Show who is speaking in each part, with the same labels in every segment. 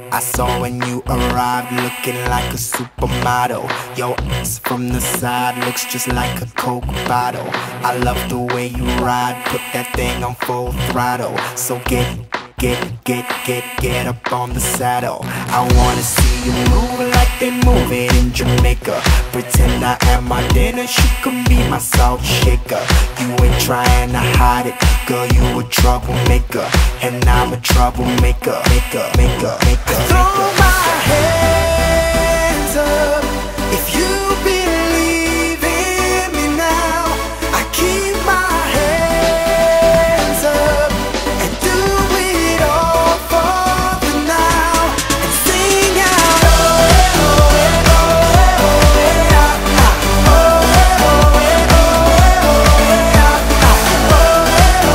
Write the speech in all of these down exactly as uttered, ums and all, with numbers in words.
Speaker 1: I saw when you arrived, looking like a supermodel. Your ass from the side looks just like a Coke bottle. I love the way you ride, put that thing on full throttle. So get, get, get, get, get up on the saddle. I wanna see you move like they move it in Jamaica. Pretend I am my Dennis, you can be my salt shaker. You ain't trying to hide it, girl, you a troublemaker. And I'm a troublemaker, maker, maker, maker. Throw my hands up if you believe in me now. I keep my hands up and do it all for the now. And sing out, oh, oh, oh, oh, oh, yeah, oh, oh, oh, oh, yeah, oh, oh,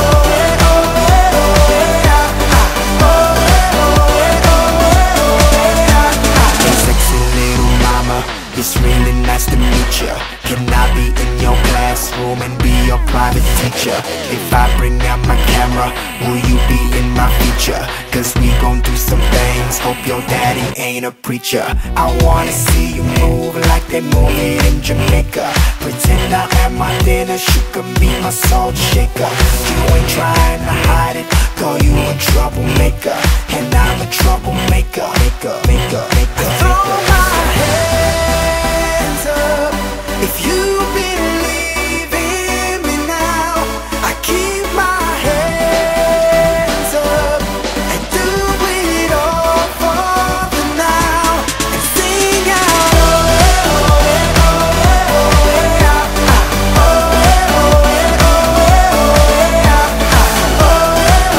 Speaker 1: it's really nice to meet ya. Can I be in your classroom and be your private teacher? If I bring out my camera, will you be in my feature? Cause we gon' do some things, hope your daddy ain't a preacher. I wanna see you move like they move it in Jamaica. Pretend I am my Dennis, you can be my salt shaker. You ain't trying to hide it, girl, you a troublemaker. And I'm a troublemaker, maker, maker, maker. Throw my hands up if you believe in me now. I keep my hands up and do it all for the now. And sing out, oh, oh, oh, oh, yeah, oh, oh, oh, yeah, oh, oh,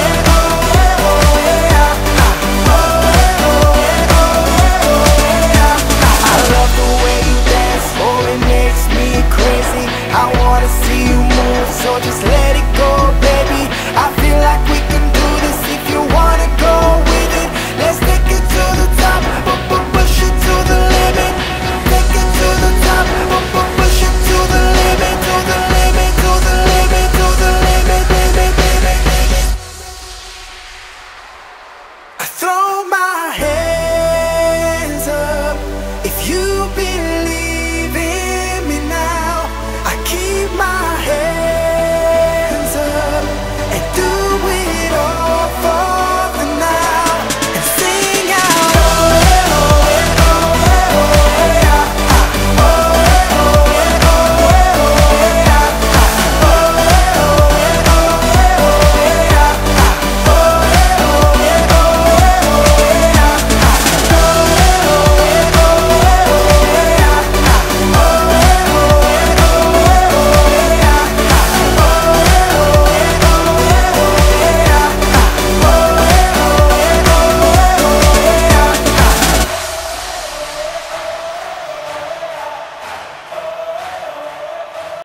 Speaker 1: yeah, I love the way you dance, oh, it makes me crazy. I wanna see you move, so just let it go.